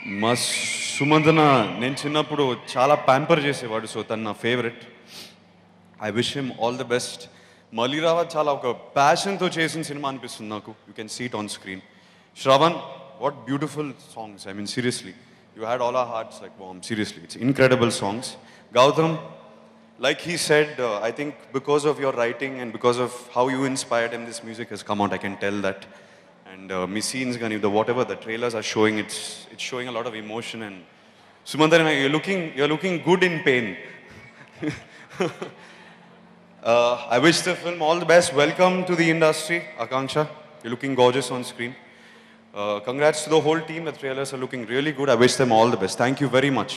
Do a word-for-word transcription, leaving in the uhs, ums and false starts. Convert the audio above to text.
మా సుమంతన నేను చిన్నప్పుడు చాలా ప్యాంపర్ చేసేవాడు, సో తను నా favourite. I wish him all the best. Malli Raava చాలా ఒక ప్యాషన్తో చేసిన సినిమా అనిపిస్తుంది నాకు. You can see it on screen. Shravan, what beautiful songs. I mean seriously, you had all our hearts like wham. Seriously, it's incredible songs. Gautam, like he said, uh, I think because of your writing and because of how you inspired him, this music has come out. I can tell that. And uh, me scenes, gani, the whatever the trailers are showing, it's it's showing a lot of emotion. And Sumantana, you're looking you're looking good in pain. uh, I wish the film all the best. Welcome to the industry, Akanksha. You're looking gorgeous on screen. Uh, congrats to the whole team. The trailers are looking really good. I wish them all the best. Thank you very much.